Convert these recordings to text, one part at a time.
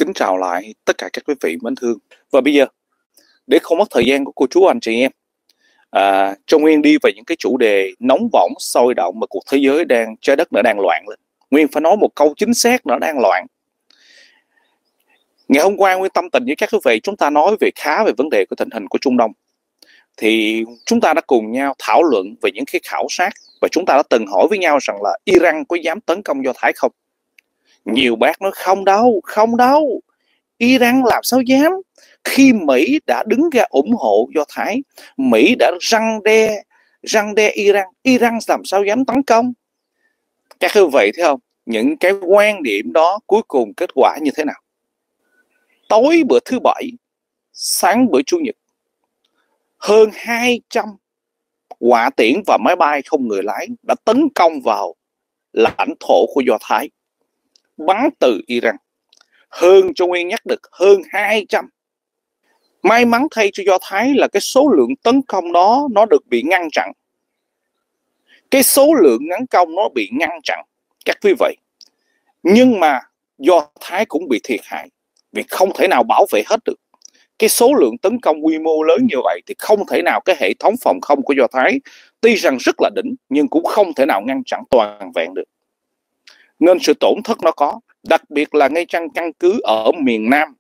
Kính chào lại tất cả các quý vị mến thương. Và bây giờ, để không mất thời gian của cô chú anh chị em, cho Nguyên đi về những cái chủ đề nóng bỏng, sôi động mà cuộc thế giới trái đất đang loạn lên. Nguyên phải nói một câu chính xác, nó đang loạn. Ngày hôm qua Nguyên tâm tình với các quý vị, chúng ta nói về vấn đề của tình hình của Trung Đông. Thì chúng ta đã cùng nhau thảo luận về những cái khảo sát, và chúng ta đã từng hỏi với nhau rằng là Iran có dám tấn công Do Thái không? Nhiều bác nói không đâu, Iran làm sao dám, khi Mỹ đã đứng ra ủng hộ Do Thái, Mỹ đã răn đe Iran làm sao dám tấn công. Các quý vị thấy không, những cái quan điểm đó cuối cùng kết quả như thế nào? Tối bữa thứ Bảy, sáng bữa Chủ nhật, hơn 200 hỏa tiễn và máy bay không người lái đã tấn công vào lãnh thổ của Do Thái, bắn từ Iran. Cho Nguyên nhắc được hơn 200. May mắn thay cho Do Thái là cái số lượng tấn công đó nó được bị ngăn chặn. Cái số lượng tấn công nó bị ngăn chặn, các quý vị. Nhưng mà Do Thái cũng bị thiệt hại, vì không thể nào bảo vệ hết được. Cái số lượng tấn công quy mô lớn như vậy thì không thể nào cái hệ thống phòng không của Do Thái, tuy rằng rất là đỉnh, nhưng cũng không thể nào ngăn chặn toàn vẹn được. Nên sự tổn thất nó có, đặc biệt là ngay trong căn cứ ở miền Nam.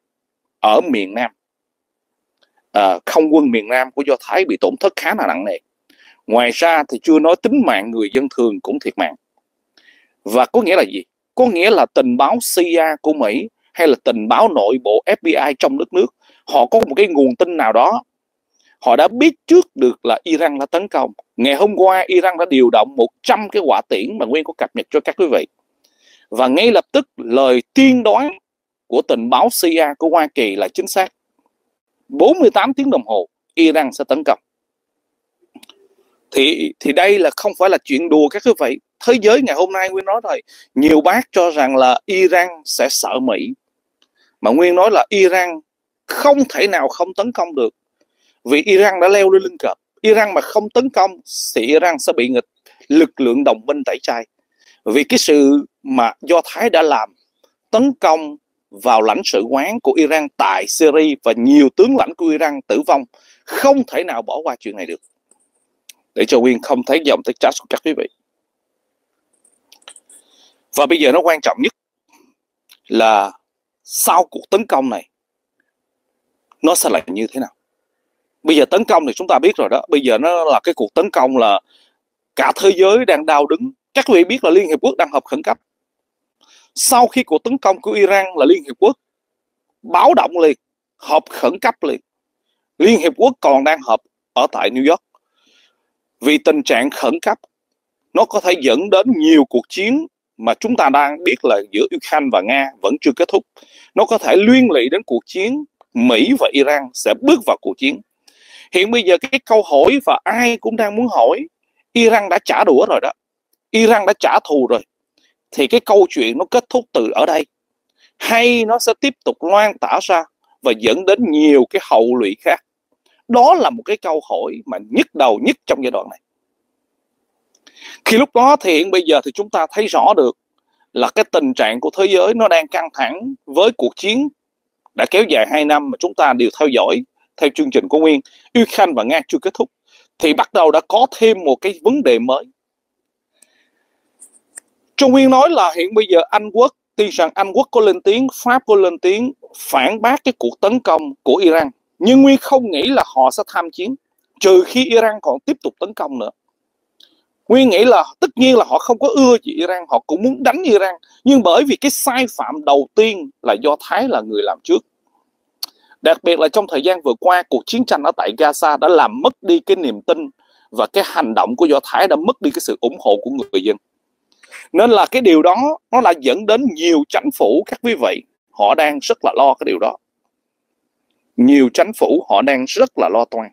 Không quân miền Nam của Do Thái bị tổn thất khá là nặng nề. Ngoài ra thì chưa nói tính mạng người dân thường cũng thiệt mạng. Và có nghĩa là gì? Có nghĩa là tình báo CIA của Mỹ hay là tình báo nội bộ FBI trong đất nước, họ có một cái nguồn tin nào đó, họ đã biết trước được là Iran đã tấn công. Ngày hôm qua Iran đã điều động 100 cái hỏa tiễn mà Nguyên có cập nhật cho các quý vị. Và ngay lập tức lời tiên đoán của tình báo CIA của Hoa Kỳ là chính xác. 48 tiếng đồng hồ Iran sẽ tấn công. Thì đây là không phải là chuyện đùa các quý vị. Thế giới ngày hôm nay Nguyên nói rồi, nhiều bác cho rằng là Iran sẽ sợ Mỹ, mà Nguyên nói là Iran không thể nào không tấn công được, vì Iran đã leo lên lưng cọp. Iran mà không tấn công thì Iran sẽ bị lực lượng đồng minh tẩy chay. Vì cái sự mà Do Thái đã làm, tấn công vào lãnh sự quán của Iran tại Syria và nhiều tướng lãnh của Iran tử vong, không thể nào bỏ qua chuyện này được. Để cho Nguyên không thấy dòng tới chat của các quý vị. Và bây giờ nó quan trọng nhất là sau cuộc tấn công này nó sẽ là như thế nào. Bây giờ tấn công thì chúng ta biết rồi đó. Bây giờ nó là cái cuộc tấn công là cả thế giới đang đau đứng. Các vị biết là Liên Hiệp Quốc đang họp khẩn cấp. Sau khi cuộc tấn công của Iran là Liên Hiệp Quốc báo động liền, họp khẩn cấp liền. Liên Hiệp Quốc còn đang họp ở tại New York. Vì tình trạng khẩn cấp nó có thể dẫn đến nhiều cuộc chiến mà chúng ta đang biết là giữa Ukraine và Nga vẫn chưa kết thúc. Nó có thể liên lụy đến cuộc chiến Mỹ và Iran sẽ bước vào cuộc chiến. Hiện bây giờ cái câu hỏi và ai cũng đang muốn hỏi, Iran đã trả đũa rồi đó, Iran đã trả thù rồi, thì cái câu chuyện nó kết thúc từ ở đây, hay nó sẽ tiếp tục loan tỏa ra và dẫn đến nhiều cái hậu lụy khác? Đó là một cái câu hỏi mà nhức đầu nhất trong giai đoạn này. Khi lúc đó thì hiện bây giờ thì chúng ta thấy rõ được là cái tình trạng của thế giới nó đang căng thẳng, với cuộc chiến đã kéo dài 2 năm mà chúng ta đều theo dõi theo chương trình của Nguyên. Ukraine và Nga chưa kết thúc thì bắt đầu đã có thêm một cái vấn đề mới. Trung Nguyên nói là hiện bây giờ Anh Quốc, tuy rằng Anh Quốc có lên tiếng, Pháp có lên tiếng phản bác cái cuộc tấn công của Iran, nhưng Nguyên không nghĩ là họ sẽ tham chiến, trừ khi Iran còn tiếp tục tấn công nữa. Nguyên nghĩ là tất nhiên là họ không có ưa gì Iran, họ cũng muốn đánh Iran, nhưng bởi vì cái sai phạm đầu tiên là Do Thái là người làm trước. Đặc biệt là trong thời gian vừa qua, cuộc chiến tranh ở tại Gaza đã làm mất đi cái niềm tin, và cái hành động của Do Thái đã mất đi cái sự ủng hộ của người dân. Nên là cái điều đó nó là dẫn đến nhiều chính phủ, các quý vị, họ đang rất là lo cái điều đó. Nhiều chính phủ họ đang rất là lo toan.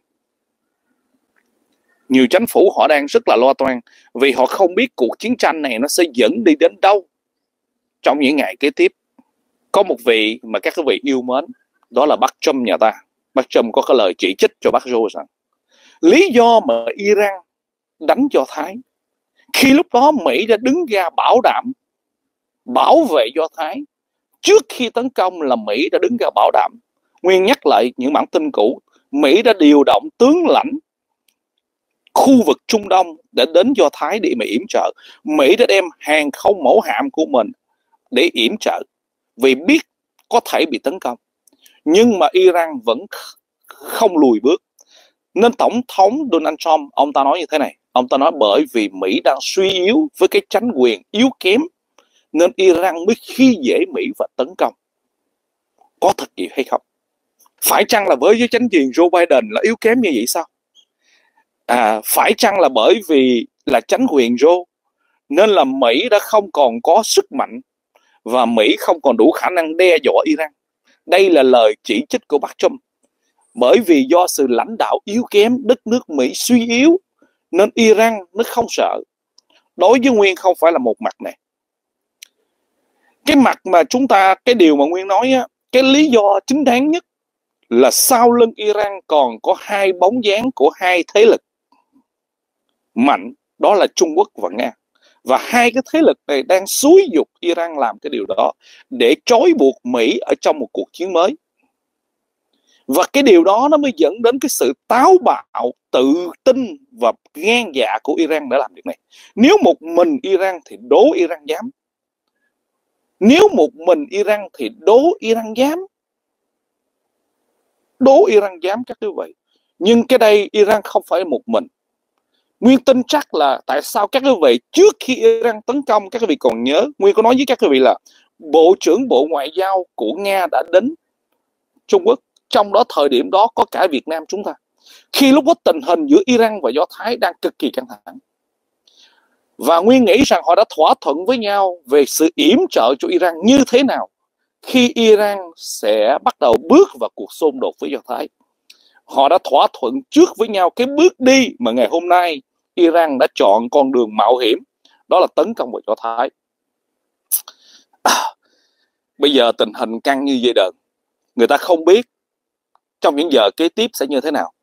Nhiều chính phủ họ đang rất là lo toan, vì họ không biết cuộc chiến tranh này nó sẽ dẫn đi đến đâu trong những ngày kế tiếp. Có một vị mà các quý vị yêu mến, đó là bác Trump nhà ta. Bác Trump có cái lời chỉ trích cho bác Joe rằng lý do mà Iran đánh Do Thái, khi lúc đó Mỹ đã đứng ra bảo đảm, bảo vệ Do Thái, trước khi tấn công là Mỹ đã đứng ra bảo đảm. Nguyên nhắc lại những bản tin cũ, Mỹ đã điều động tướng lãnh khu vực Trung Đông để đến Do Thái để mà yểm trợ. Mỹ đã đem hàng không mẫu hạm của mình để yểm trợ vì biết có thể bị tấn công. Nhưng mà Iran vẫn không lùi bước. Nên Tổng thống Donald Trump, ông ta nói như thế này. Ông ta nói bởi vì Mỹ đang suy yếu với cái chính quyền yếu kém, nên Iran mới khi dễ Mỹ và tấn công. Có thật gì hay không? Phải chăng là với chính quyền Joe Biden là yếu kém như vậy sao? Phải chăng là bởi vì là chính quyền Joe nên là Mỹ đã không còn có sức mạnh và Mỹ không còn đủ khả năng đe dọa Iran? Đây là lời chỉ trích của bác Trump. Bởi vì do sự lãnh đạo yếu kém, đất nước Mỹ suy yếu, nên Iran nó không sợ. Đối với Nguyên không phải là một mặt này. Cái mặt mà cái điều mà Nguyên nói á, cái lý do chính đáng nhất là sau lưng Iran còn có hai bóng dáng của hai thế lực mạnh, đó là Trung Quốc và Nga. Và hai cái thế lực này đang xúi giục Iran làm cái điều đó để trói buộc Mỹ ở trong một cuộc chiến mới. Và cái điều đó nó mới dẫn đến cái sự táo bạo, tự tin và gan dạ của Iran để làm việc này. Nếu một mình Iran thì đố Iran dám. Nếu một mình Iran thì đố Iran dám. Đố Iran dám các quý vị. Nhưng cái đây Iran không phải một mình. Nguyên tin chắc là tại sao các quý vị trước khi Iran tấn công, các quý vị còn nhớ, Nguyên có nói với các quý vị là Bộ trưởng Bộ Ngoại giao của Nga đã đến Trung Quốc. Trong đó thời điểm đó có cả Việt Nam chúng ta. Khi lúc đó tình hình giữa Iran và Do Thái đang cực kỳ căng thẳng. Và Nguyên nghĩ rằng họ đã thỏa thuận với nhau về sự yểm trợ cho Iran như thế nào khi Iran sẽ bắt đầu bước vào cuộc xung đột với Do Thái. Họ đã thỏa thuận trước với nhau cái bước đi mà ngày hôm nay Iran đã chọn con đường mạo hiểm, đó là tấn công vào Do Thái. Bây giờ tình hình căng như vậy đợt, người ta không biết trong những giờ kế tiếp sẽ như thế nào.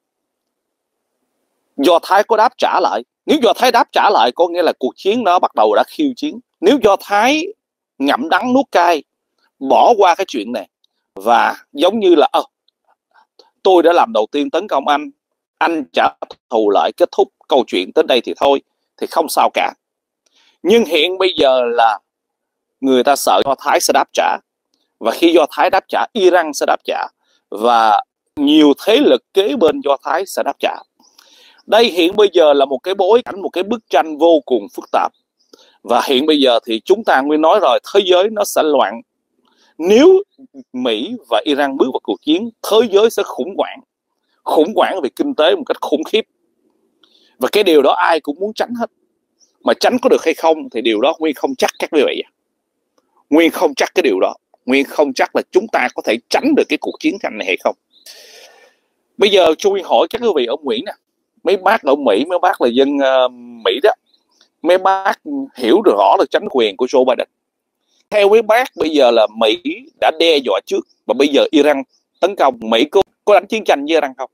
Do Thái có đáp trả lại. Nếu Do Thái đáp trả lại có nghĩa là cuộc chiến đó bắt đầu đã khiêu chiến. Nếu Do Thái ngậm đắng nuốt cay, bỏ qua cái chuyện này và giống như là tôi đã làm đầu tiên tấn công anh trả thù lại, kết thúc câu chuyện tới đây thì thôi, thì không sao cả. Nhưng hiện bây giờ là người ta sợ Do Thái sẽ đáp trả. Và khi Do Thái đáp trả, Iran sẽ đáp trả. Và nhiều thế lực kế bên Do Thái sẽ đáp trả. Đây hiện bây giờ là một cái bối cảnh, một cái bức tranh vô cùng phức tạp. Và hiện bây giờ thì chúng ta Nguyên nói rồi, thế giới nó sẽ loạn. Nếu Mỹ và Iran bước vào cuộc chiến, thế giới sẽ khủng hoảng. Khủng hoảng về kinh tế một cách khủng khiếp. Và cái điều đó ai cũng muốn tránh hết. Mà tránh có được hay không thì điều đó Nguyên không chắc các quý vị. Nguyên không chắc cái điều đó. Nguyên không chắc là chúng ta có thể tránh được cái cuộc chiến tranh này hay không. Bây giờ cho Nguyên hỏi các quý vị ở Mỹ nè. Mấy bác ở Mỹ, mấy bác là dân Mỹ đó. Mấy bác hiểu được rõ được chính quyền của Joe Biden. Theo mấy bác bây giờ là Mỹ đã đe dọa trước. Và bây giờ Iran tấn công. Mỹ có đánh chiến tranh với Iran không?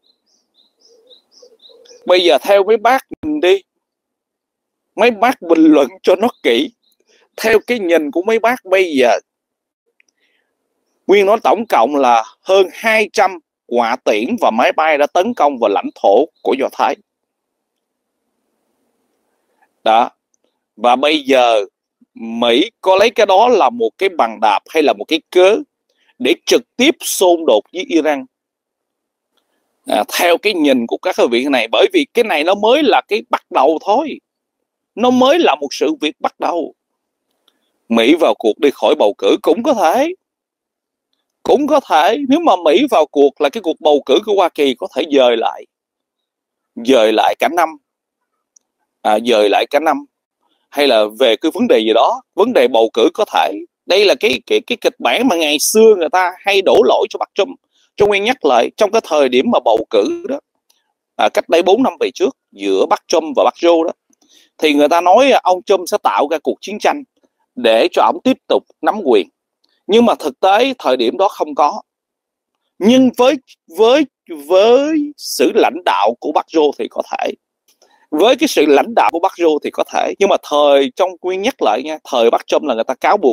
Bây giờ theo mấy bác nhìn đi. Mấy bác bình luận cho nó kỹ. Theo cái nhìn của mấy bác bây giờ, Nguyên nói tổng cộng là hơn 200 hỏa tiễn và máy bay đã tấn công vào lãnh thổ của Do Thái. Đó. Và bây giờ Mỹ có lấy cái đó là một cái bằng đạp hay là một cái cớ để trực tiếp xung đột với Iran. Theo cái nhìn của các vị này, bởi vì cái này nó mới là cái bắt đầu thôi. Nó mới là một sự việc bắt đầu. Mỹ vào cuộc đi khỏi bầu cử cũng có thể. Cũng có thể. Nếu mà Mỹ vào cuộc là cái cuộc bầu cử của Hoa Kỳ có thể dời lại. Dời lại cả năm. Dời lại cả năm. Hay là về cái vấn đề gì đó. Vấn đề bầu cử có thể. Đây là cái kịch bản mà ngày xưa người ta hay đổ lỗi cho bác Trump. Cho Nguyên nhắc lại, trong cái thời điểm mà bầu cử đó, cách đây 4 năm về trước, giữa bác Trump và bác Joe đó, thì người ta nói ông Trump sẽ tạo ra cuộc chiến tranh để cho ông tiếp tục nắm quyền. Nhưng mà thực tế thời điểm đó không có. Nhưng với sự lãnh đạo của bác Joe thì có thể. Với cái sự lãnh đạo của bác Joe thì có thể. Nhưng mà trong Nguyên nhắc lại nha, thời bác Trump là người ta cáo buộc cái đó.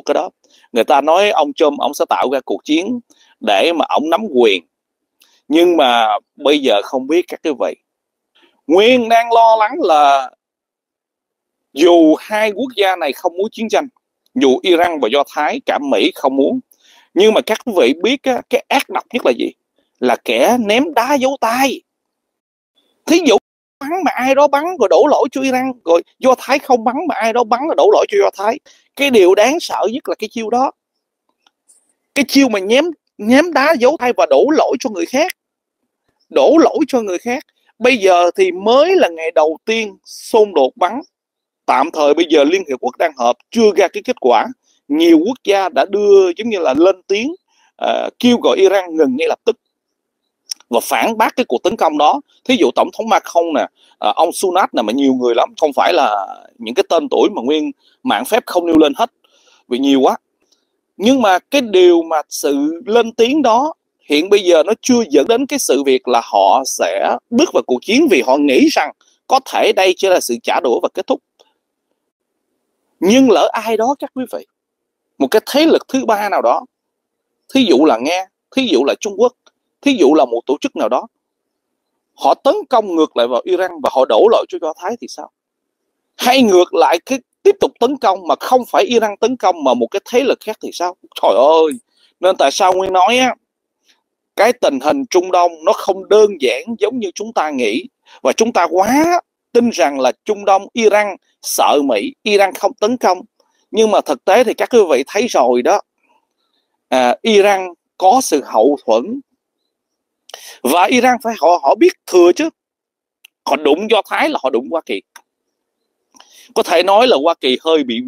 Người ta nói ông Trump ông sẽ tạo ra cuộc chiến để mà ông nắm quyền. Nhưng mà bây giờ không biết các quý vị, Nguyên đang lo lắng là dù hai quốc gia này không muốn chiến tranh, dù Iran và Do Thái cả Mỹ không muốn, nhưng mà các quý vị biết á, cái ác độc nhất là gì? Là kẻ ném đá giấu tay. Thí dụ bắn mà ai đó bắn rồi đổ lỗi cho Iran, rồi Do Thái không bắn mà ai đó bắn rồi đổ lỗi cho Do Thái. Cái điều đáng sợ nhất là cái chiêu đó, cái chiêu mà ném đá giấu tay và đổ lỗi cho người khác, đổ lỗi cho người khác. Bây giờ thì mới là ngày đầu tiên xung đột bắn, tạm thời bây giờ Liên Hiệp Quốc đang họp chưa ra cái kết quả. Nhiều quốc gia đã đưa giống như là lên tiếng kêu gọi Iran ngừng ngay lập tức và phản bác cái cuộc tấn công đó. Thí dụ tổng thống Macron nè, ông Sunak nè, mà nhiều người lắm, không phải là những cái tên tuổi mà Nguyên mạng phép không nêu lên hết vì nhiều quá. Nhưng mà cái điều mà sự lên tiếng đó hiện bây giờ nó chưa dẫn đến cái sự việc là họ sẽ bước vào cuộc chiến, vì họ nghĩ rằng có thể đây chỉ là sự trả đũa và kết thúc. Nhưng lỡ ai đó các quý vị, một cái thế lực thứ ba nào đó, thí dụ là Nga, thí dụ là Trung Quốc, thí dụ là một tổ chức nào đó, họ tấn công ngược lại vào Iran và họ đổ lỗi cho Do Thái thì sao? Hay ngược lại cái tiếp tục tấn công mà không phải Iran tấn công mà một cái thế lực khác thì sao? Trời ơi! Nên tại sao Nguyên nói á, cái tình hình Trung Đông nó không đơn giản giống như chúng ta nghĩ, và chúng ta quá tin rằng là Trung Đông Iran sợ Mỹ, Iran không tấn công. Nhưng mà thực tế thì các quý vị thấy rồi đó, Iran có sự hậu thuẫn và Iran phải họ biết thừa chứ. Họ đụng Do Thái là họ đụng Hoa Kỳ. Có thể nói là Hoa Kỳ hơi bị,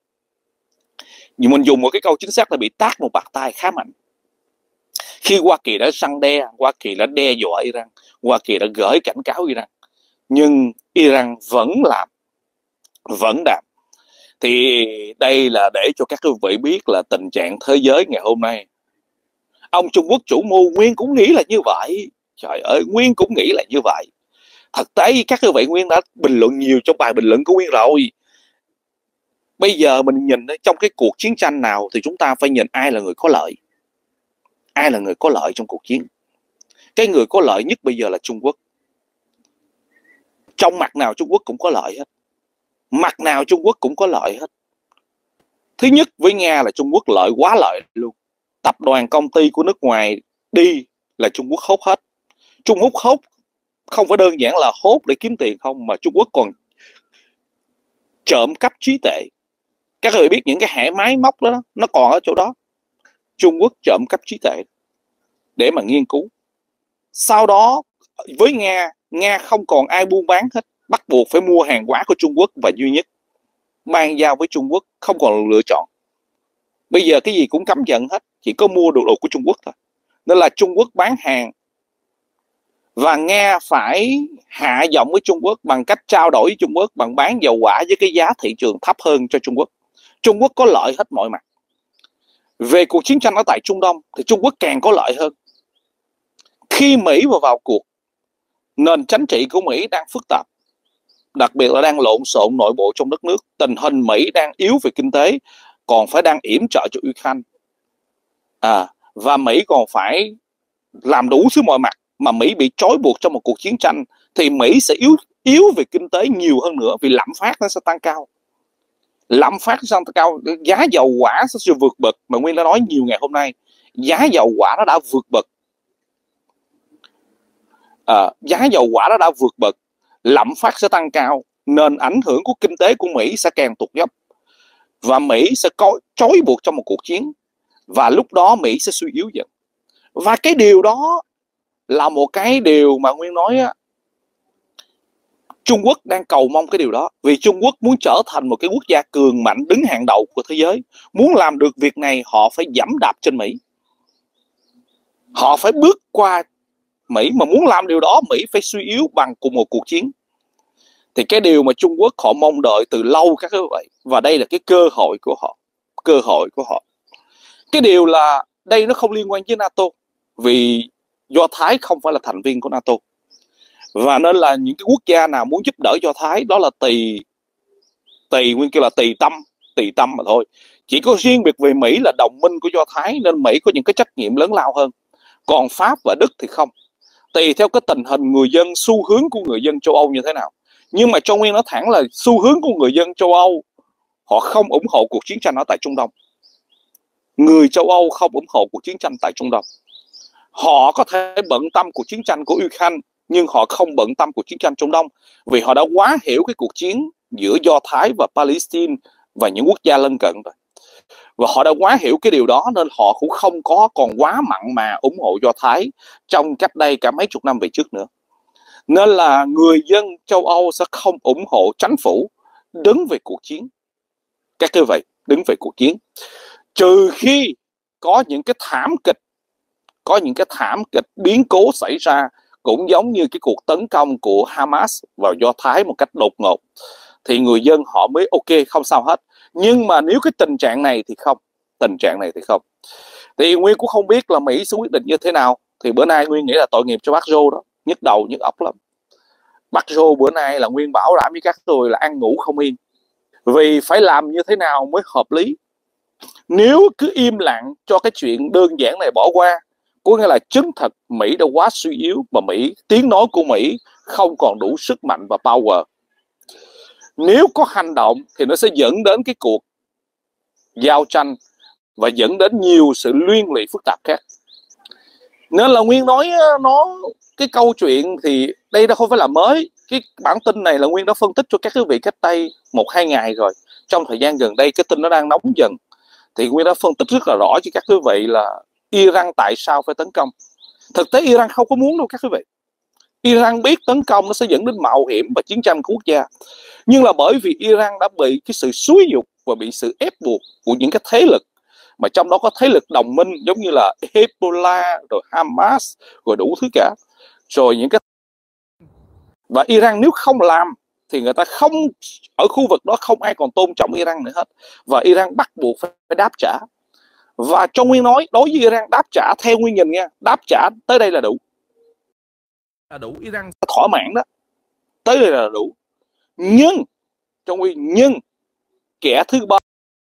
mình dùng một cái câu chính xác là bị tát một bạt tai khá mạnh. Khi Hoa Kỳ đã răn đe, Hoa Kỳ đã đe dọa Iran, Hoa Kỳ đã gửi cảnh cáo Iran, nhưng Iran vẫn làm, vẫn đạp. Thì đây là để cho các quý vị biết là tình trạng thế giới ngày hôm nay. Ông Trung Quốc chủ mưu Nguyên cũng nghĩ là như vậy. Trời ơi, Nguyên cũng nghĩ là như vậy. Thực tế các quý vị, Nguyên đã bình luận nhiều trong bài bình luận của Nguyên rồi. Bây giờ mình nhìn trong cái cuộc chiến tranh nào thì chúng ta phải nhìn ai là người có lợi. Ai là người có lợi trong cuộc chiến? Cái người có lợi nhất bây giờ là Trung Quốc. Trong mặt nào Trung Quốc cũng có lợi hết. Mặt nào Trung Quốc cũng có lợi hết. Thứ nhất với Nga là Trung Quốc lợi, quá lợi luôn. Tập đoàn công ty của nước ngoài đi là Trung Quốc hốt hết. Trung Quốc hốt không phải đơn giản là hốt để kiếm tiền không, mà Trung Quốc còn trộm cắp trí tuệ. Các người biết những cái hệ máy móc đó nó còn ở chỗ đó. Trung Quốc trộm cắp trí tuệ để mà nghiên cứu. Sau đó với Nga không còn ai buôn bán hết, bắt buộc phải mua hàng hóa của Trung Quốc và duy nhất mang giao với Trung Quốc, không còn lựa chọn. Bây giờ cái gì cũng cấm vận hết, chỉ có mua đồ của Trung Quốc thôi. Nên là Trung Quốc bán hàng và Nga phải hạ giọng với Trung Quốc bằng cách trao đổi với Trung Quốc bằng bán dầu hỏa với cái giá thị trường thấp hơn cho Trung Quốc. Trung Quốc có lợi hết mọi mặt. Về cuộc chiến tranh ở tại Trung Đông thì Trung Quốc càng có lợi hơn. Khi Mỹ vào cuộc, nền chính trị của Mỹ đang phức tạp, đặc biệt là đang lộn xộn nội bộ trong đất nước. Tình hình Mỹ đang yếu về kinh tế, còn phải đang yểm trợ cho Ukraine. Và Mỹ còn phải làm đủ thứ mọi mặt, mà Mỹ bị trói buộc trong một cuộc chiến tranh thì Mỹ sẽ yếu về kinh tế nhiều hơn nữa, vì lạm phát nó sẽ tăng cao. Lạm phát sẽ tăng cao, giá dầu hỏa sẽ vượt bậc, mà Nguyên đã nói nhiều ngày hôm nay, giá dầu hỏa nó đã vượt bậc. Giá dầu hỏa nó đã vượt bậc, lạm phát sẽ tăng cao, nên ảnh hưởng của kinh tế của Mỹ sẽ càng tụt dốc và Mỹ sẽ có trói buộc trong một cuộc chiến, và lúc đó Mỹ sẽ suy yếu dần. Và cái điều đó là một cái điều mà Nguyên nói á, Trung Quốc đang cầu mong cái điều đó, vì Trung Quốc muốn trở thành một cái quốc gia cường mạnh đứng hàng đầu của thế giới. Muốn làm được việc này, họ phải giẫm đạp trên Mỹ, họ phải bước qua Mỹ, mà muốn làm điều đó Mỹ phải suy yếu bằng cùng một cuộc chiến. Thì cái điều mà Trung Quốc họ mong đợi từ lâu các vậy, và đây là cái cơ hội của họ. Cơ hội của họ. Cái điều là đây nó không liên quan với NATO, vì Do Thái không phải là thành viên của NATO, và nên là những cái quốc gia nào muốn giúp đỡ Do Thái đó là tùy Nguyên kêu là tùy tâm mà thôi. Chỉ có riêng việc về Mỹ là đồng minh của Do Thái nên Mỹ có những cái trách nhiệm lớn lao hơn. Còn Pháp và Đức thì không. Tùy theo cái tình hình người dân, xu hướng của người dân châu Âu như thế nào. Nhưng mà Châu Nguyên nói thẳng là xu hướng của người dân châu Âu, họ không ủng hộ cuộc chiến tranh ở tại Trung Đông. Người châu Âu không ủng hộ cuộc chiến tranh tại Trung Đông. Họ có thể bận tâm cuộc chiến tranh của Ukraine, nhưng họ không bận tâm cuộc chiến tranh Trung Đông, vì họ đã quá hiểu cái cuộc chiến giữa Do Thái và Palestine và những quốc gia lân cận rồi. Và họ đã quá hiểu cái điều đó nên họ cũng không có còn quá mặn mà ủng hộ Do Thái trong cách đây cả mấy chục năm về trước nữa. Nên là người dân châu Âu sẽ không ủng hộ chính phủ đứng về cuộc chiến. Các quý vị, đứng về cuộc chiến. Trừ khi có những cái thảm kịch biến cố xảy ra, cũng giống như cái cuộc tấn công của Hamas vào Do Thái một cách đột ngột, thì người dân họ mới ok, không sao hết. Nhưng mà nếu cái tình trạng này thì không. Thì Nguyên cũng không biết là Mỹ sẽ quyết định như thế nào. Thì bữa nay Nguyên nghĩ là tội nghiệp cho bác Joe đó, nhức đầu nhức óc lắm. Bác Joe bữa nay là Nguyên bảo đảm với các tôi là ăn ngủ không yên, vì phải làm như thế nào mới hợp lý. Nếu cứ im lặng cho cái chuyện đơn giản này bỏ qua, có nghĩa là chứng thật Mỹ đã quá suy yếu, và tiếng nói của Mỹ không còn đủ sức mạnh và power. Nếu có hành động thì nó sẽ dẫn đến cái cuộc giao tranh và dẫn đến nhiều sự liên lụy phức tạp khác. Nên là Nguyên nói cái câu chuyện thì đây đã không phải là mới. Cái bản tin này là Nguyên đã phân tích cho các quý vị cách đây 1-2 ngày rồi. Trong thời gian gần đây cái tin nó đang nóng dần, thì Nguyên đã phân tích rất là rõ cho các quý vị là Iran tại sao phải tấn công. Thực tế Iran không có muốn đâu các quý vị. Iran biết tấn công nó sẽ dẫn đến mạo hiểm và chiến tranh của quốc gia. Nhưng là bởi vì Iran đã bị cái sự xúi dục và bị sự ép buộc của những cái thế lực, mà trong đó có thế lực đồng minh giống như là Hezbollah, rồi Hamas, rồi đủ thứ cả. Rồi những cái... Và Iran nếu không làm thì người ta không, ở khu vực đó không ai còn tôn trọng Iran nữa hết. Và Iran bắt buộc phải đáp trả. Và cho Nguyên nói, đối với Iran đáp trả theo Nguyên nhìn nha, đáp trả tới đây là đủ. Iran thỏa mãn đó, tới đây là đủ. Nhưng trong Nguyên, kẻ thứ ba,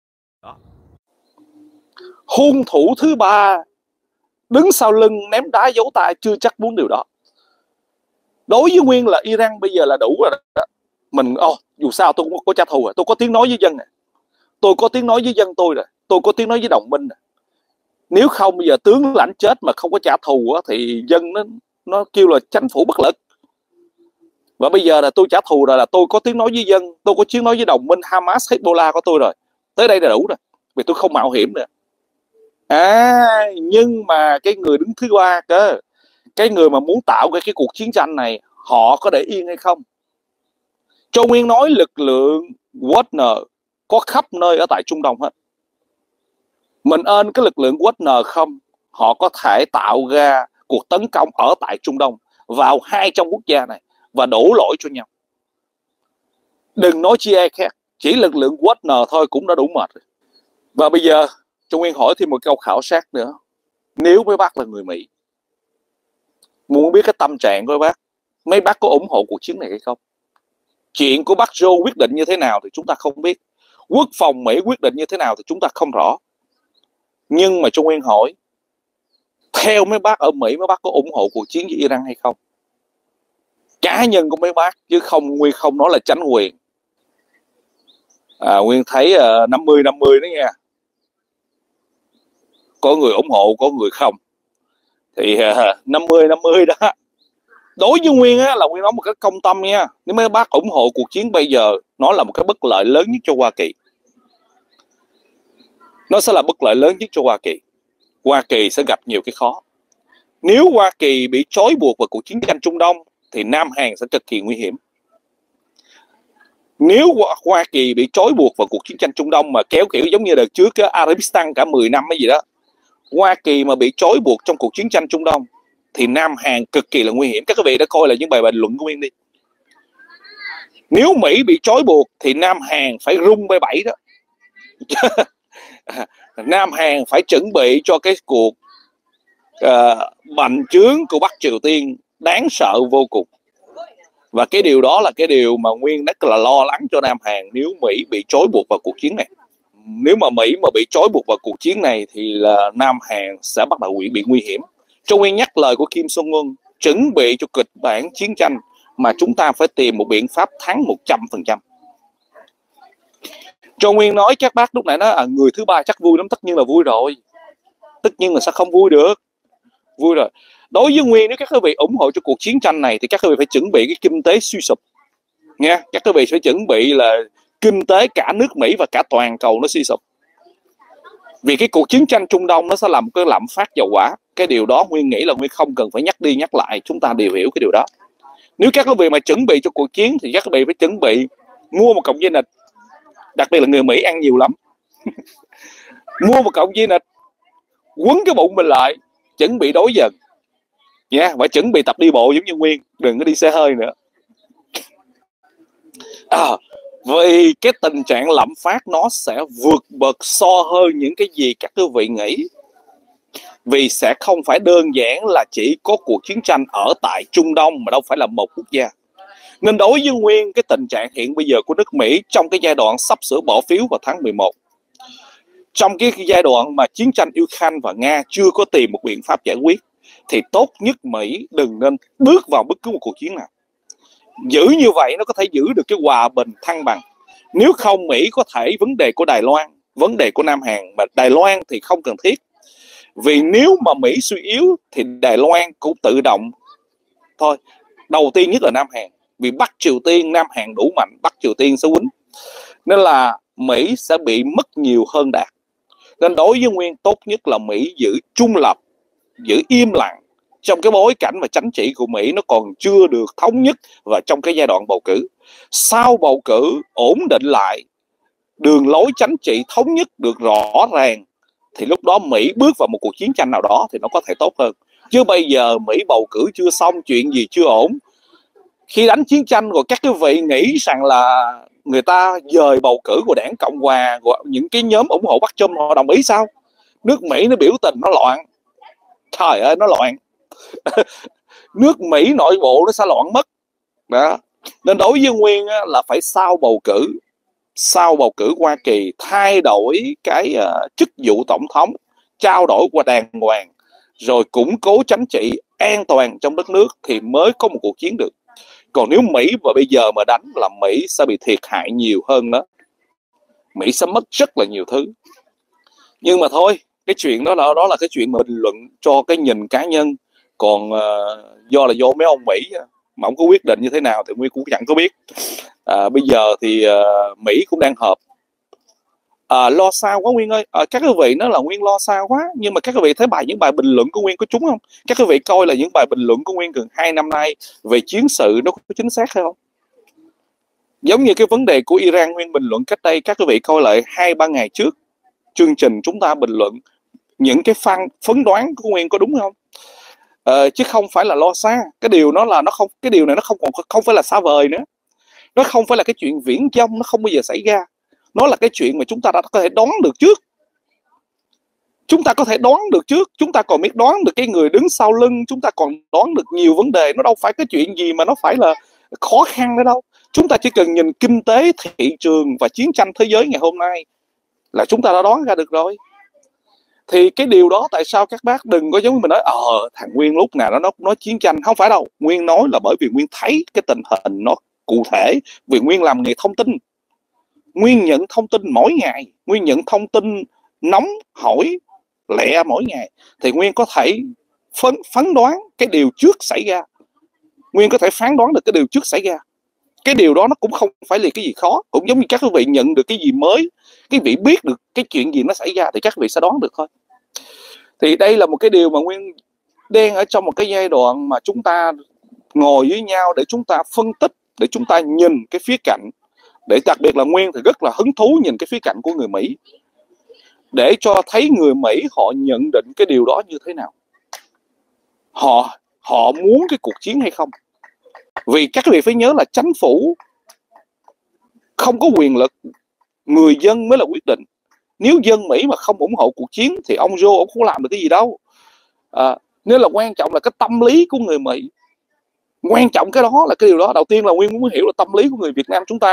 hung thủ thứ ba đứng sau lưng ném đá giấu tay chưa chắc muốn điều đó. Đối với Nguyên là Iran bây giờ là đủ rồi đó. Mình dù sao tôi cũng có trả thù rồi, tôi có tiếng nói với dân này, tôi có tiếng nói với dân tôi rồi, tôi có tiếng nói với đồng minh rồi. Nếu không bây giờ tướng lãnh chết mà không có trả thù thì dân nó kêu là chính phủ bất lực. Và bây giờ là tôi trả thù rồi, là tôi có tiếng nói với dân, tôi có tiếng nói với đồng minh Hamas, Hezbollah của tôi rồi. Tới đây là đủ rồi, vì tôi không mạo hiểm nữa. Nhưng mà cái người đứng thứ ba cơ, cái người mà muốn tạo ra cái cuộc chiến tranh này, họ có để yên hay không? Cho Nguyên nói lực lượng Wagner có khắp nơi ở tại Trung Đông hết. Mình ơn cái lực lượng Wagner không, họ có thể tạo ra cuộc tấn công ở tại Trung Đông vào hai trong quốc gia này và đổ lỗi cho nhau. Đừng nói chi ai khác, chỉ lực lượng Wagner thôi cũng đã đủ mệt rồi. Và bây giờ cho Nguyên hỏi thêm một câu khảo sát nữa. Nếu mấy bác là người Mỹ, muốn biết cái tâm trạng của mấy bác có ủng hộ cuộc chiến này hay không? Chuyện của bác Joe quyết định như thế nào thì chúng ta không biết. Quốc phòng Mỹ quyết định như thế nào thì chúng ta không rõ. Nhưng mà cho Nguyên hỏi, theo mấy bác ở Mỹ, mấy bác có ủng hộ cuộc chiến với Iran hay không? Cá nhân của mấy bác, chứ Nguyên không nói là chánh quyền. Nguyên thấy 50-50 đó nha. Có người ủng hộ, có người không. Thì 50-50 đó. Đối với Nguyên là Nguyên nói một cái công tâm nha. Nếu mấy bác ủng hộ cuộc chiến bây giờ, nó là một cái bất lợi lớn nhất cho Hoa Kỳ. Nó sẽ là bất lợi lớn nhất cho Hoa Kỳ. Hoa Kỳ sẽ gặp nhiều cái khó. Nếu Hoa Kỳ bị trói buộc vào cuộc chiến tranh Trung Đông thì Nam Hàn sẽ cực kỳ nguy hiểm. Nếu Hoa Kỳ bị trói buộc vào cuộc chiến tranh Trung Đông mà kéo kiểu giống như đợt trước cái Arabistan cả 10 năm hay gì đó, Hoa Kỳ mà bị trói buộc trong cuộc chiến tranh Trung Đông thì Nam Hàn cực kỳ là nguy hiểm. Các quý vị đã coi là những bài bình luận của Nguyên đi. Nếu Mỹ bị trói buộc thì Nam Hàn phải rung bay bẫy đó. Nam Hàn phải chuẩn bị cho cái cuộc bành trướng của Bắc Triều Tiên đáng sợ vô cùng. Và cái điều đó là cái điều mà Nguyên rất là lo lắng cho Nam Hàn nếu Mỹ bị trói buộc vào cuộc chiến này. nếu mà Mỹ mà bị trói buộc vào cuộc chiến này thì là Nam Hàn sẽ bắt đầu bị nguy hiểm. Trung Nguyên nhắc lời của Kim Jong Un, chuẩn bị cho kịch bản chiến tranh mà chúng ta phải tìm một biện pháp thắng 100%. Trung Nguyên nói các bác lúc nãy nói người thứ ba chắc vui lắm, tất nhiên là vui rồi, tất nhiên là sẽ không vui được, vui rồi. Đối với Nguyên, nếu các quý vị ủng hộ cho cuộc chiến tranh này thì các quý vị phải chuẩn bị cái kinh tế suy sụp nha. Các quý vị phải chuẩn bị là kinh tế cả nước Mỹ và cả toàn cầu nó suy sụp, vì cái cuộc chiến tranh Trung Đông nó sẽ làm cái lạm phát dầu hỏa. Cái điều đó Nguyên nghĩ là Nguyên không cần phải nhắc đi nhắc lại, chúng ta đều hiểu cái điều đó. Nếu các quý vị mà chuẩn bị cho cuộc chiến thì các quý vị phải chuẩn bị mua một cọng dây nịch, đặc biệt là người Mỹ ăn nhiều lắm. Mua một cọng dây nịch, quấn cái bụng mình lại, chuẩn bị đối dần nha, và chuẩn bị tập đi bộ giống như Nguyên, đừng có đi xe hơi nữa. Vì cái tình trạng lạm phát nó sẽ vượt bậc so hơn những cái gì các quý vị nghĩ. Vì sẽ không phải đơn giản là chỉ có cuộc chiến tranh ở tại Trung Đông mà đâu phải là một quốc gia. Nên đối với Nguyên, cái tình trạng hiện bây giờ của nước Mỹ trong cái giai đoạn sắp sửa bỏ phiếu vào tháng 11, trong cái giai đoạn mà chiến tranh Ukraine và Nga chưa có tìm một biện pháp giải quyết, thì tốt nhất Mỹ đừng nên bước vào bất cứ một cuộc chiến nào. Giữ như vậy nó có thể giữ được cái hòa bình thăng bằng. Nếu không Mỹ có thể vấn đề của Đài Loan, vấn đề của Nam Hàn, mà Đài Loan thì không cần thiết. Vì nếu mà Mỹ suy yếu thì Đài Loan cũng tự động thôi. Đầu tiên nhất là Nam Hàn, vì Bắc Triều Tiên, Nam Hàn đủ mạnh, Bắc Triều Tiên sẽ quýnh. Nên là Mỹ sẽ bị mất nhiều hơn Đạt. Nên đối với Nguyên, tốt nhất là Mỹ giữ trung lập, giữ im lặng trong cái bối cảnh và chính trị của Mỹ nó còn chưa được thống nhất, và trong cái giai đoạn bầu cử. Sau bầu cử ổn định lại, đường lối chính trị thống nhất được rõ ràng, thì lúc đó Mỹ bước vào một cuộc chiến tranh nào đó thì nó có thể tốt hơn. Chứ bây giờ Mỹ bầu cử chưa xong, chuyện gì chưa ổn, khi đánh chiến tranh rồi các quý vị nghĩ rằng là người ta dời bầu cử của đảng Cộng Hòa, của những cái nhóm ủng hộ Bắc Trump họ đồng ý sao? Nước Mỹ nó biểu tình, nó loạn. Trời ơi, nó loạn. Nước Mỹ nội bộ nó sẽ loạn mất đó. Nên đối với Nguyên là phải sau bầu cử Hoa Kỳ thay đổi cái chức vụ tổng thống, trao đổi qua đàng hoàng, rồi củng cố chính trị an toàn trong đất nước thì mới có một cuộc chiến được. Còn nếu Mỹ mà bây giờ mà đánh là Mỹ sẽ bị thiệt hại nhiều hơn đó. Mỹ sẽ mất rất là nhiều thứ. Nhưng mà thôi, cái chuyện đó là cái chuyện mà bình luận cho cái nhìn cá nhân. Còn do mấy ông Mỹ mà không có quyết định như thế nào thì Nguyên cũng chẳng có biết. Bây giờ thì Mỹ cũng đang họp. Lo sao quá Nguyên ơi. Các quý vị nói là Nguyên lo sao quá, nhưng mà các quý vị thấy những bài bình luận của Nguyên có trúng không? Các quý vị coi là những bài bình luận của Nguyên gần 2 năm nay về chiến sự nó có chính xác hay không? Giống như cái vấn đề của Iran, Nguyên bình luận cách đây, các quý vị coi lại 2-3 ngày trước chương trình chúng ta bình luận, những cái phán đoán của Nguyên có đúng không? Chứ không phải là lo xa. Cái điều nó là cái điều này nó không phải là xa vời nữa. Nó không phải là cái chuyện viển vông, nó không bao giờ xảy ra. Nó là cái chuyện mà chúng ta đã có thể đoán được trước. Chúng ta có thể đoán được trước, chúng ta còn biết đoán được cái người đứng sau lưng, chúng ta còn đoán được nhiều vấn đề. Nó đâu phải cái chuyện gì mà nó phải là khó khăn nữa đâu. Chúng ta chỉ cần nhìn kinh tế, thị trường và chiến tranh thế giới ngày hôm nay là chúng ta đã đoán ra được rồi. Thì cái điều đó tại sao các bác đừng có giống như mình nói thằng Nguyên lúc nào nó nói chiến tranh. Không phải đâu. Nguyên nói là bởi vì Nguyên thấy cái tình hình nó cụ thể. Vì Nguyên làm nghề thông tin, Nguyên nhận thông tin mỗi ngày, Nguyên nhận thông tin nóng hổi lẹ mỗi ngày, thì Nguyên có thể phán đoán cái điều trước xảy ra. Nguyên có thể phán đoán được cái điều trước xảy ra. Cái điều đó nó cũng không phải là cái gì khó. Cũng giống như các quý vị nhận được cái gì mới, cái vị biết được cái chuyện gì nó xảy ra thì các vị sẽ đoán được thôi. Thì đây là một cái điều mà Nguyên đang ở trong một cái giai đoạn mà chúng ta ngồi với nhau để chúng ta phân tích, để chúng ta nhìn cái khía cạnh, để đặc biệt là Nguyên thì rất là hứng thú nhìn cái khía cạnh của người Mỹ, để cho thấy người Mỹ họ nhận định cái điều đó như thế nào, họ muốn cái cuộc chiến hay không. Vì các vị phải nhớ là chính phủ không có quyền lực, người dân mới là quyết định. Nếu dân Mỹ mà không ủng hộ cuộc chiến thì ông Joe ông không làm được cái gì đâu. Nên là quan trọng là cái tâm lý của người Mỹ. Quan trọng cái đó là cái điều đó. Đầu tiên là Nguyên muốn hiểu là tâm lý của người Việt Nam chúng ta.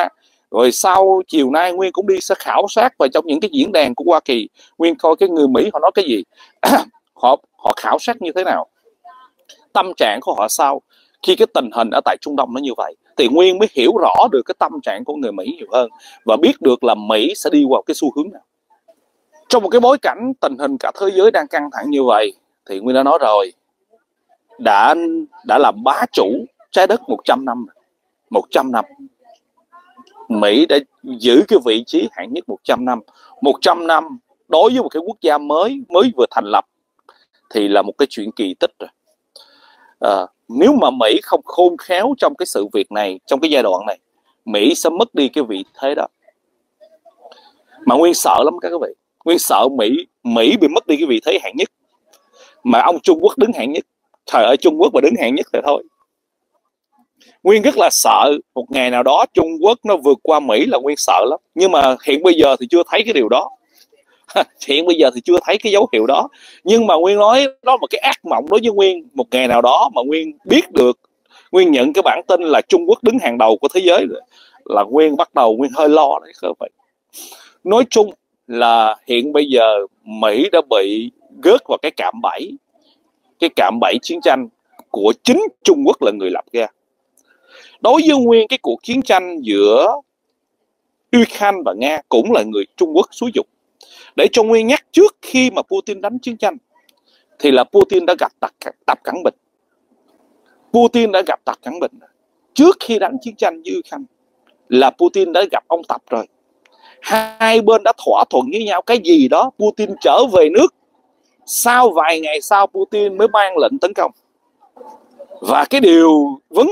Rồi sau chiều nay Nguyên cũng đi sẽ khảo sát vào trong những cái diễn đàn của Hoa Kỳ, Nguyên coi cái người Mỹ họ nói cái gì, họ khảo sát như thế nào, tâm trạng của họ sao khi cái tình hình ở tại Trung Đông nó như vậy, thì Nguyên mới hiểu rõ được cái tâm trạng của người Mỹ nhiều hơn và biết được là Mỹ sẽ đi vào cái xu hướng nào. Trong một cái bối cảnh tình hình cả thế giới đang căng thẳng như vậy, thì Nguyên đã nói rồi, đã làm bá chủ trái đất 100 năm. 100 năm Mỹ đã giữ cái vị trí hạng nhất 100 năm. 100 năm đối với một cái quốc gia mới vừa thành lập thì là một cái chuyện kỳ tích rồi. Nếu mà Mỹ không khôn khéo trong cái sự việc này, trong cái giai đoạn này, Mỹ sẽ mất đi cái vị thế đó. Mà Nguyên sợ lắm các quý vị. Nguyên sợ Mỹ bị mất đi cái vị thế hạng nhất, mà ông Trung Quốc đứng hạng nhất. Trời ơi, Trung Quốc mà đứng hạng nhất thì thôi. Nguyên rất là sợ một ngày nào đó Trung Quốc nó vượt qua Mỹ, là Nguyên sợ lắm. Nhưng mà hiện bây giờ thì chưa thấy cái điều đó. Hiện bây giờ thì chưa thấy cái dấu hiệu đó. Nhưng mà Nguyên nói đó là một cái ác mộng đối với Nguyên. Một ngày nào đó mà Nguyên biết được, Nguyên nhận cái bản tin là Trung Quốc đứng hàng đầu của thế giới rồi, là Nguyên bắt đầu Nguyên hơi lo đấy các bạn. Nói chung là hiện bây giờ Mỹ đã bị gớt vào cái cạm bẫy. Cái cạm bẫy chiến tranh của chính Trung Quốc là người lập ra. Đối với Nguyên, cái cuộc chiến tranh giữa Ukraine và Nga cũng là người Trung Quốc xúi dục. Để cho Nguyên nhắc, trước khi mà Putin đánh chiến tranh thì là Putin đã gặp Tập Cận Bình. Putin đã gặp Tập Cận Bình. Trước khi đánh chiến tranh với Ukraine là Putin đã gặp ông Tập rồi. Hai bên đã thỏa thuận với nhau cái gì đó, Putin trở về nước. Sau vài ngày sau Putin mới ban lệnh tấn công. Và cái vấn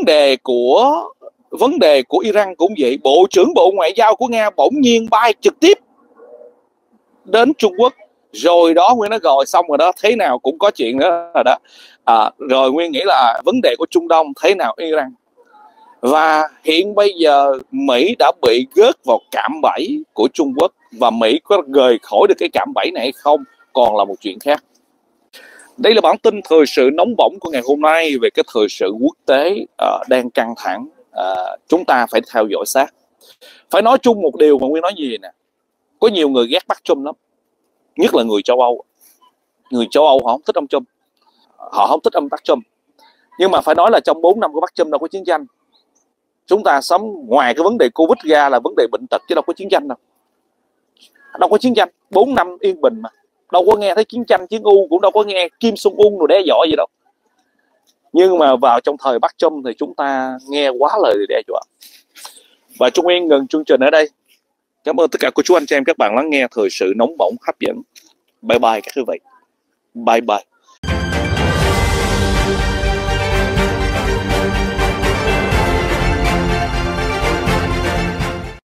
đề của Iran cũng vậy. Bộ trưởng Bộ Ngoại giao của Nga bỗng nhiên bay trực tiếp đến Trung Quốc. Rồi đó Nguyên nói rồi, xong rồi đó, thế nào cũng có chuyện nữa rồi đó. Rồi Nguyên nghĩ là vấn đề của Trung Đông, thế nào Iran. Và hiện bây giờ Mỹ đã bị gớt vào cạm bẫy của Trung Quốc. Và Mỹ có rời khỏi được cái cạm bẫy này hay không còn là một chuyện khác. Đây là bản tin thời sự nóng bỏng của ngày hôm nay về cái thời sự quốc tế đang căng thẳng. Chúng ta phải theo dõi sát. Phải nói chung một điều mà Nguyên nói gì nè, có nhiều người ghét bắt Trump lắm, nhất là người châu Âu. Người châu Âu họ không thích ông Trump, họ không thích ông bắt Trump. Nhưng mà phải nói là trong 4 năm của bắt Trump đâu có chiến tranh. Chúng ta sống ngoài cái vấn đề Covid ra là vấn đề bệnh tật, chứ đâu có chiến tranh đâu. Đâu có chiến tranh, 4 năm yên bình mà. Đâu có nghe thấy chiến tranh, chiến U, cũng đâu có nghe Kim Jong Un rồi đe dọa gì đâu. Nhưng mà vào trong thời bắt Trump thì chúng ta nghe quá lời đe dọa. Và Trung Nguyên ngừng chương trình ở đây. Cảm ơn tất cả cô chú anh chị em các bạn lắng nghe thời sự nóng bỏng hấp dẫn. Bye bye các quý vị. Bye bye.